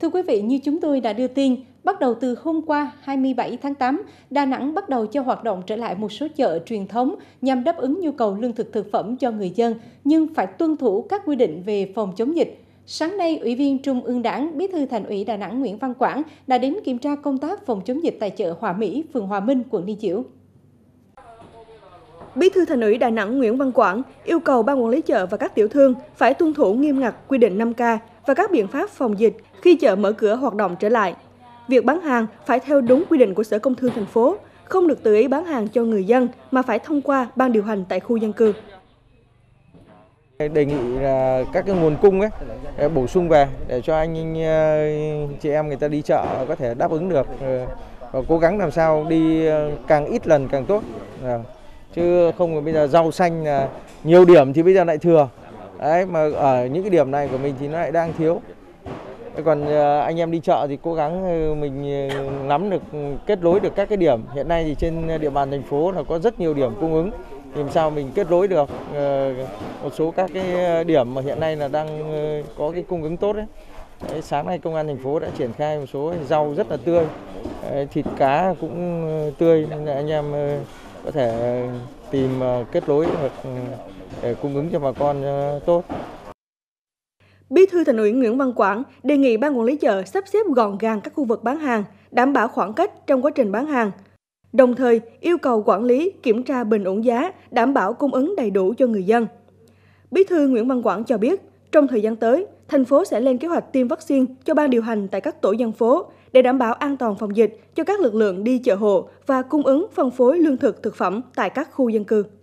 Thưa quý vị, như chúng tôi đã đưa tin, bắt đầu từ hôm qua 27 tháng 8, Đà Nẵng bắt đầu cho hoạt động trở lại một số chợ truyền thống nhằm đáp ứng nhu cầu lương thực thực phẩm cho người dân, nhưng phải tuân thủ các quy định về phòng chống dịch. Sáng nay, Ủy viên Trung ương Đảng, Bí thư Thành ủy Đà Nẵng Nguyễn Văn Quảng đã đến kiểm tra công tác phòng chống dịch tại chợ Hòa Mỹ, phường Hòa Minh, quận Liên Chiểu. Bí thư Thành ủy Đà Nẵng Nguyễn Văn Quảng yêu cầu ban quản lý chợ và các tiểu thương phải tuân thủ nghiêm ngặt quy định 5K và các biện pháp phòng dịch khi chợ mở cửa hoạt động trở lại. Việc bán hàng phải theo đúng quy định của Sở Công Thương thành phố, không được tự ý bán hàng cho người dân mà phải thông qua ban điều hành tại khu dân cư. Đề nghị là các cái nguồn cung bổ sung về để cho anh chị em người ta đi chợ có thể đáp ứng được và cố gắng làm sao đi càng ít lần càng tốt. Chứ không bây giờ rau xanh là nhiều điểm thì bây giờ lại thừa. Đấy, mà ở những cái điểm này của mình thì nó lại đang thiếu. Còn anh em đi chợ thì cố gắng mình nắm được, kết nối được các cái điểm. Hiện nay thì trên địa bàn thành phố là có rất nhiều điểm cung ứng. Thì làm sao mình kết nối được một số các cái điểm mà hiện nay là đang có cái cung ứng tốt đấy. Sáng nay công an thành phố đã triển khai một số rau rất là tươi, thịt cá cũng tươi nên là anh em có thể tìm kết nối để cung ứng cho bà con tốt. Bí thư Thành ủy Nguyễn Văn Quảng đề nghị ban quản lý chợ sắp xếp gọn gàng các khu vực bán hàng, đảm bảo khoảng cách trong quá trình bán hàng. Đồng thời yêu cầu quản lý kiểm tra bình ổn giá, đảm bảo cung ứng đầy đủ cho người dân. Bí thư Nguyễn Văn Quảng cho biết, trong thời gian tới, thành phố sẽ lên kế hoạch tiêm vaccine cho ban điều hành tại các tổ dân phố để đảm bảo an toàn phòng dịch cho các lực lượng đi chợ hộ và cung ứng phân phối lương thực thực phẩm tại các khu dân cư.